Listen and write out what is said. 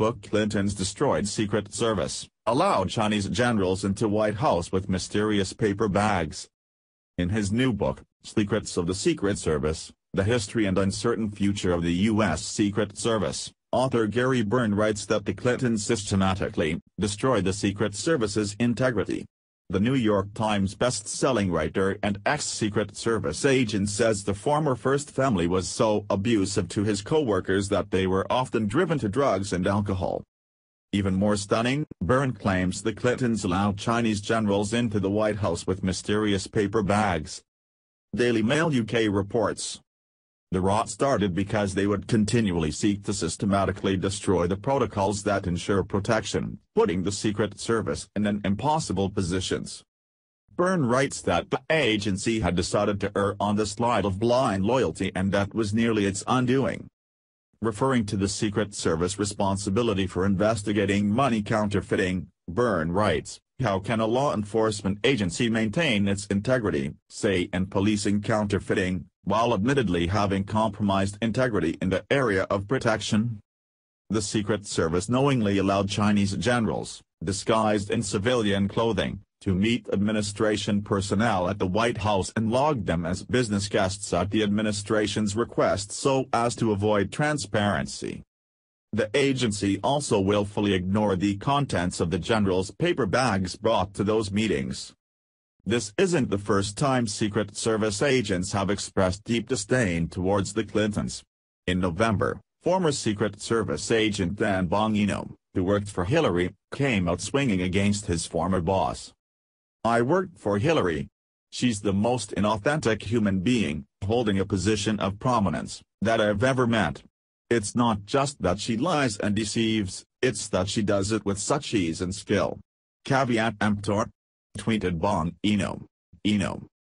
book Clinton's Destroyed Secret Service, allowed Chinese generals into White House with mysterious paper bags. In his new book, Secrets of the Secret Service, The History and Uncertain Future of the U.S. Secret Service, author Gary Byrne writes that the Clintons systematically destroyed the Secret Service's integrity. The New York Times best-selling writer and ex-Secret Service agent says the former First family was so abusive to his co-workers that they were often driven to drugs and alcohol. Even more stunning, Byrne claims the Clintons allowed Chinese generals into the White House with mysterious paper bags. Daily Mail UK reports. The rot started because they would continually seek to systematically destroy the protocols that ensure protection, putting the Secret Service in an impossible positions. Byrne writes that the agency had decided to err on the side of blind loyalty and that was nearly its undoing. Referring to the Secret Service responsibility for investigating money counterfeiting, Byrne writes, "How can a law enforcement agency maintain its integrity, say in policing counterfeiting, while admittedly having compromised integrity in the area of protection?" The Secret Service knowingly allowed Chinese generals, disguised in civilian clothing, to meet administration personnel at the White House and logged them as business guests at the administration's request so as to avoid transparency. The agency also willfully ignored the contents of the generals' paper bags brought to those meetings. This isn't the first time Secret Service agents have expressed deep disdain towards the Clintons. In November, former Secret Service agent Dan Bongino, who worked for Hillary, came out swinging against his former boss. "I worked for Hillary. She's the most inauthentic human being, holding a position of prominence, that I've ever met. It's not just that she lies and deceives, it's that she does it with such ease and skill. Caveat emptor," tweeted Bongino.